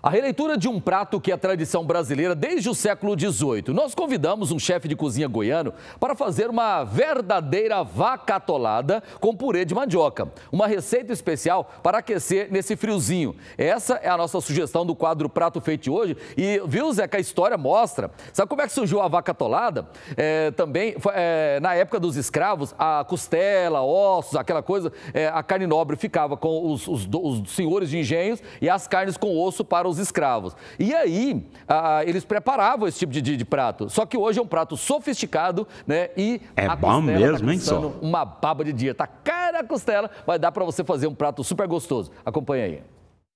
A releitura de um prato que é tradição brasileira desde o século XVIII. Nós convidamos um chefe de cozinha goiano para fazer uma verdadeira vaca atolada com purê de mandioca. Uma receita especial para aquecer nesse friozinho. Essa é a nossa sugestão do quadro Prato Feito hoje. E viu, Zé, que a história mostra. Sabe como é que surgiu a vaca atolada? Também, na época dos escravos, a costela, ossos, aquela coisa, a carne nobre ficava com os senhores de engenhos e as carnes com osso para os escravos. E aí, eles preparavam esse tipo de prato. Só que hoje é um prato sofisticado, né? E é bom mesmo, hein, só? Uma baba de dia. Tá cara a costela, vai dar para você fazer um prato super gostoso. Acompanha aí.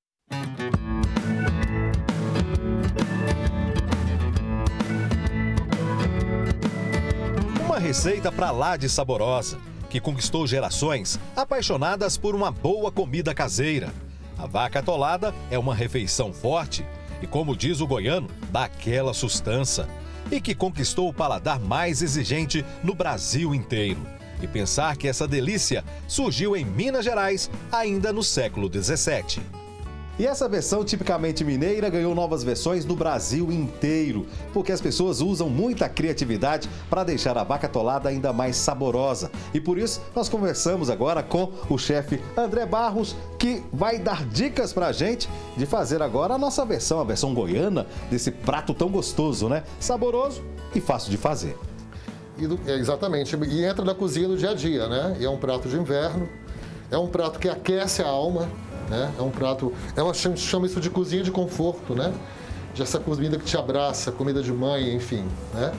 Uma receita pra lá de saborosa, que conquistou gerações apaixonadas por uma boa comida caseira. A vaca atolada é uma refeição forte e, como diz o goiano, daquela sustância. E que conquistou o paladar mais exigente no Brasil inteiro. E pensar que essa delícia surgiu em Minas Gerais ainda no século XVII. E essa versão tipicamente mineira ganhou novas versões no Brasil inteiro, porque as pessoas usam muita criatividade para deixar a vaca atolada ainda mais saborosa. E por isso nós conversamos agora com o chefe André Barros, que vai dar dicas para a gente de fazer agora a nossa versão, a versão goiana desse prato tão gostoso, né? Saboroso e fácil de fazer. Exatamente, e entra na cozinha do dia a dia, né? E é um prato de inverno, é um prato que aquece a alma, né? É um prato, a gente chama isso de cozinha de conforto, né? De essa comida que te abraça, comida de mãe, enfim, né?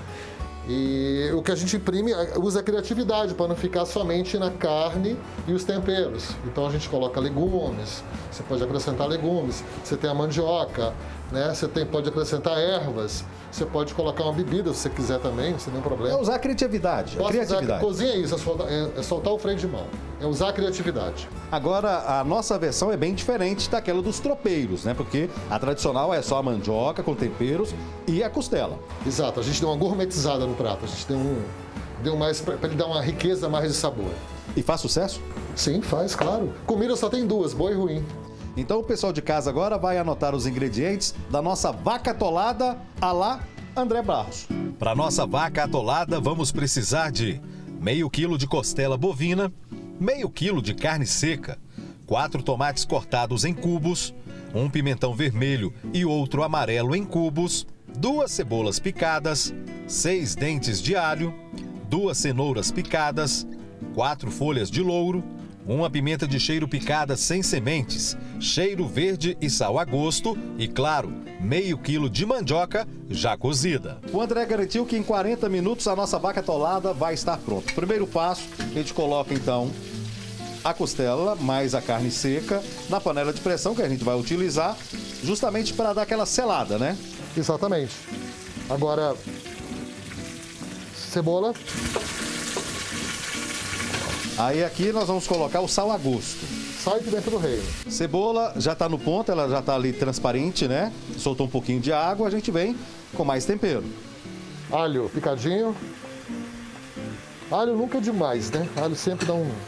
E o que a gente imprime, usa a criatividade para não ficar somente na carne e os temperos. Então a gente coloca legumes, você pode acrescentar legumes, você tem a mandioca, né? Você pode acrescentar ervas, você pode colocar uma bebida se você quiser também, sem nenhum problema. É usar a criatividade. Cozinha é isso, é soltar o freio de mão, é usar a criatividade. Agora, a nossa versão é bem diferente daquela dos tropeiros, né? Porque a tradicional é só a mandioca com temperos e a costela. Exato, a gente deu uma gourmetizada no prato, a gente deu mais para ele dar uma riqueza mais de sabor. E faz sucesso? Sim, faz, claro. Comida só tem duas, boa e ruim. Então o pessoal de casa agora vai anotar os ingredientes da nossa vaca atolada à la André Barros. Para nossa vaca atolada vamos precisar de meio quilo de costela bovina, meio quilo de carne seca, 4 tomates cortados em cubos, um pimentão vermelho e outro amarelo em cubos, 2 cebolas picadas, 6 dentes de alho, 2 cenouras picadas, 4 folhas de louro, uma pimenta de cheiro picada sem sementes, cheiro verde e sal a gosto e, claro, meio quilo de mandioca já cozida. O André garantiu que em 40 minutos a nossa vaca atolada vai estar pronta. Primeiro passo, a gente coloca então a costela mais a carne seca na panela de pressão que a gente vai utilizar justamente para dar aquela selada, né? Exatamente. Agora, cebola. Aí aqui nós vamos colocar o sal a gosto. Sal e pimenta do reino. Cebola já está no ponto, ela já está ali transparente, né? Soltou um pouquinho de água, a gente vem com mais tempero. Alho picadinho. Alho nunca é demais, né? Alho sempre dá um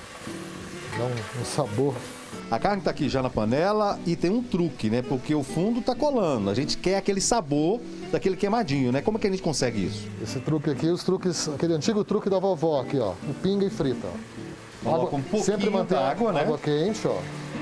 sabor. A carne está aqui já na panela e tem um truque, né? Porque o fundo está colando. A gente quer aquele sabor daquele queimadinho, né? Como é que a gente consegue isso? Esse truque aqui, aquele antigo truque da vovó aqui, ó. O pinga e frita, ó. Coloca um pouquinho sempre manter água, né? Água quente, ó.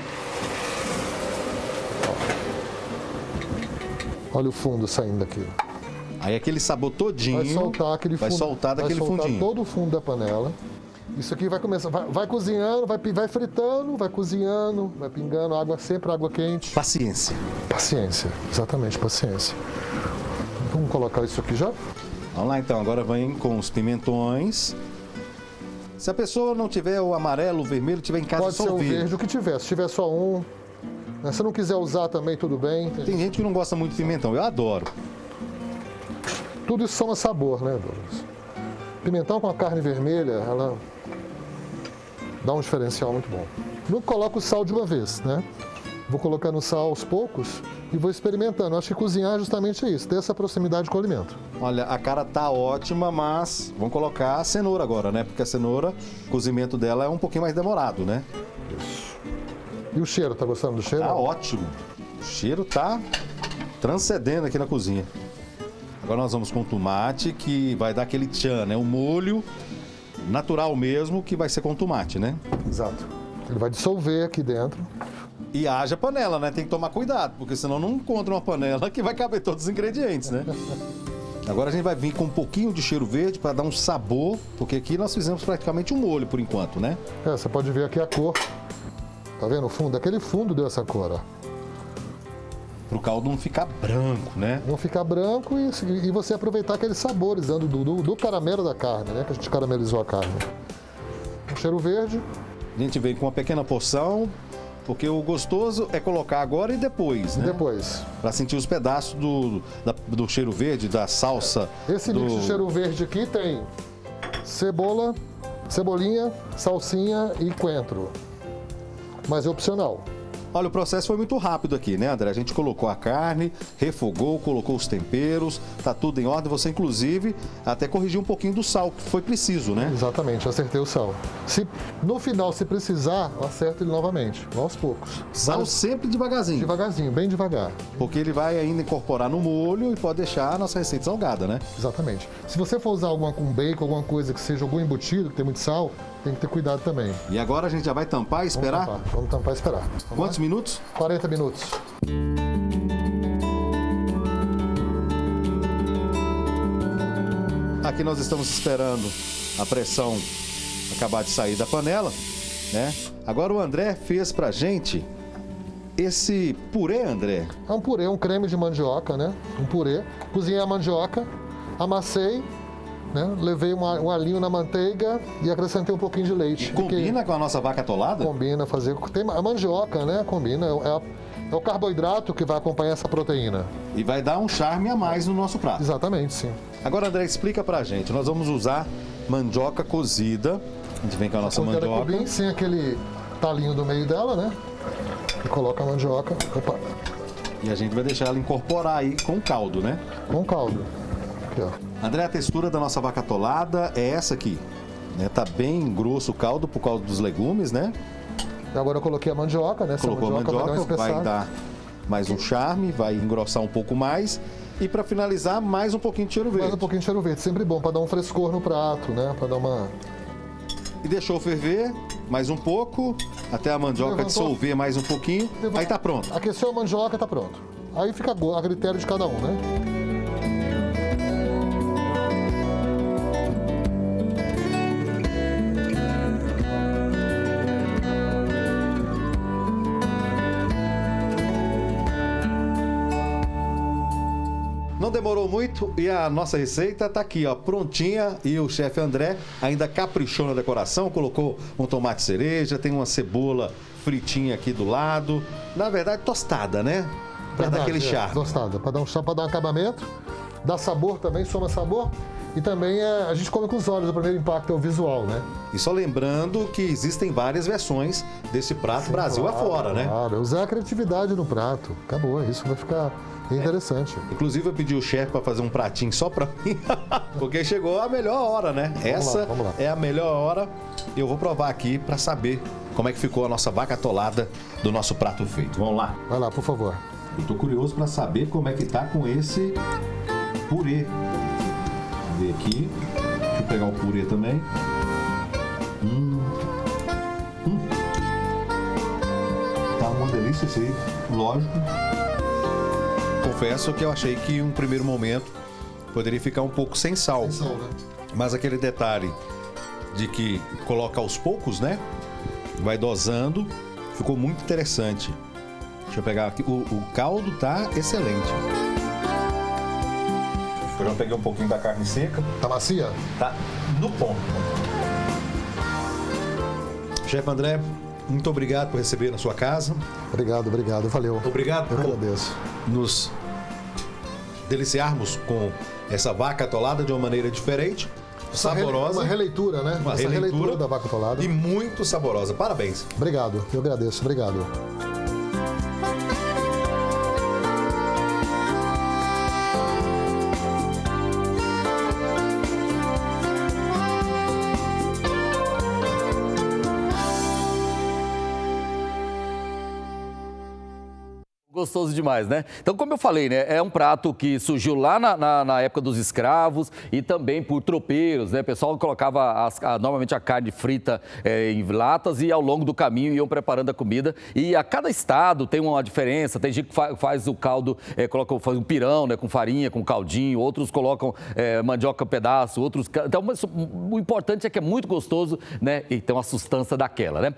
Olha o fundo saindo daqui. Aí aquele sabor todinho vai soltar aquele fundo, vai soltar daquele fundinho. Vai soltar todo o fundo da panela. Isso aqui vai começar, vai cozinhando, vai fritando, vai cozinhando, vai pingando água, sempre água quente. Paciência. Paciência, exatamente, paciência. Vamos colocar isso aqui já? Vamos lá então, agora vem com os pimentões. Se a pessoa não tiver o amarelo, o vermelho, tiver em casa pode só ser o verde. O que tiver, se tiver só um. Se não quiser usar também, tudo bem. Tem gente que não gosta muito de pimentão, eu adoro. Tudo isso soma sabor, né, Douglas? Pimentão com a carne vermelha, ela dá um diferencial muito bom. Não coloco o sal de uma vez, né? Vou colocando sal aos poucos e vou experimentando. Acho que cozinhar é justamente isso, ter essa proximidade com o alimento. Olha, a cara tá ótima, mas vamos colocar a cenoura agora, né? Porque a cenoura, o cozimento dela é um pouquinho mais demorado, né? Isso. E o cheiro, tá gostando do cheiro? Tá ótimo. O cheiro tá transcendendo aqui na cozinha. Agora nós vamos com o tomate, que vai dar aquele tchan, né? O molho natural mesmo, que vai ser com tomate, né? Exato. Ele vai dissolver aqui dentro. E haja panela, né? Tem que tomar cuidado, porque senão não encontra uma panela que vai caber todos os ingredientes, né? Agora a gente vai vir com um pouquinho de cheiro verde para dar um sabor, porque aqui nós fizemos praticamente um molho por enquanto, né? Você pode ver aqui a cor. Tá vendo o fundo? Aquele fundo deu essa cor, ó. Pro caldo não ficar branco, né? Não ficar branco e você aproveitar aqueles sabores do caramelo da carne, né? Que a gente caramelizou a carne. O cheiro verde. A gente vem com uma pequena porção, porque o gostoso é colocar agora e depois, né? Depois. Para sentir os pedaços do cheiro verde, da salsa. Esse mix de cheiro verde aqui tem cebolinha, salsinha e coentro. Mas é opcional. Olha, o processo foi muito rápido aqui, né, André? A gente colocou a carne, refogou, colocou os temperos, tá tudo em ordem. Você, inclusive, até corrigiu um pouquinho do sal, que foi preciso, né? Exatamente, acertei o sal. No final, se precisar, eu acerto ele novamente, aos poucos. Sal sempre devagarzinho. Devagarzinho, bem devagar. Porque ele vai ainda incorporar no molho e pode deixar a nossa receita salgada, né? Exatamente. Se você for usar um bacon, alguma coisa que seja algum embutido, que tem muito sal, tem que ter cuidado também. E agora a gente já vai tampar e esperar? Vamos tampar e esperar. Quantos minutos? 40 minutos. Aqui nós estamos esperando a pressão acabar de sair da panela, né? Agora o André fez pra gente esse purê, André. É um purê, um creme de mandioca, né? Um purê. Cozinhei a mandioca, amassei, né? Levei um alinho na manteiga e acrescentei um pouquinho de leite. E combina com a nossa vaca atolada? Combina, tem a mandioca, né? Combina, é o carboidrato que vai acompanhar essa proteína. E vai dar um charme a mais no nosso prato. Exatamente, sim. Agora, André, explica pra gente. Nós vamos usar mandioca cozida. A gente vem com a nossa mandioca. Cubim, sem aquele talinho do meio dela, né? E coloca a mandioca. Opa. E a gente vai deixar ela incorporar aí com o caldo, né? Com caldo. Aqui, ó. André, a textura da nossa vaca atolada é essa aqui. Né? Tá bem grosso o caldo por causa dos legumes, né? E agora eu coloquei a mandioca, né? Colocou a mandioca, vai dar mais um charme, vai engrossar um pouco mais. E para finalizar, mais um pouquinho de cheiro verde. Mais um pouquinho de cheiro verde, sempre bom, para dar um frescor no prato, né? Para dar uma... E deixou ferver mais um pouco, até a mandioca dissolver mais um pouquinho. Aí tá pronto. Aqueceu a mandioca, tá pronto. Aí fica a critério de cada um, né? Não demorou muito e a nossa receita tá aqui, ó, prontinha. E o chefe André ainda caprichou na decoração, colocou um tomate cereja, tem uma cebola fritinha aqui do lado. Na verdade, tostada, né? Pra dar aquele charme. Tostada, para dar um acabamento. Dá sabor também, soma sabor. E também a gente come com os olhos, o primeiro impacto é o visual, né? E só lembrando que existem várias versões desse prato. Sim, Brasil claro, afora, né? Claro, usar a criatividade no prato. Acabou, isso vai ficar interessante. Inclusive eu pedi o chefe para fazer um pratinho só para mim, porque chegou a melhor hora, né? Vamos lá. É a melhor hora. Eu vou provar aqui para saber como é que ficou a nossa vaca atolada do nosso prato feito. Vamos lá? Vai lá, por favor. Eu tô curioso para saber como é que tá com esse purê. Vamos ver aqui. Deixa eu pegar o purê também. Tá uma delícia esse aí, lógico. Confesso que eu achei que em um primeiro momento poderia ficar um pouco sem sal. Sem sal, né? Mas aquele detalhe de que coloca aos poucos, né? Vai dosando, ficou muito interessante. Deixa eu pegar aqui. O caldo tá excelente. Eu já peguei um pouquinho da carne seca. Tá macia? Tá no ponto. Chefe André, muito obrigado por receber na sua casa. Obrigado, valeu. Obrigado Eu por agradeço. Nos deliciarmos com essa vaca atolada de uma maneira diferente, saborosa. Uma releitura, né? Uma releitura da vaca atolada. E muito saborosa. Parabéns. Obrigado, eu agradeço. Obrigado. gostoso demais, né? Então, como eu falei, né? É um prato que surgiu lá na época dos escravos e também por tropeiros, né? O pessoal colocava normalmente a carne frita em latas e ao longo do caminho iam preparando a comida. E a cada estado tem uma diferença. Tem gente que faz o caldo, faz um pirão, né? Com farinha, com caldinho. Outros colocam mandioca pedaço, outros... Então, mas o importante é que é muito gostoso, né? E tem uma sustância daquela, né?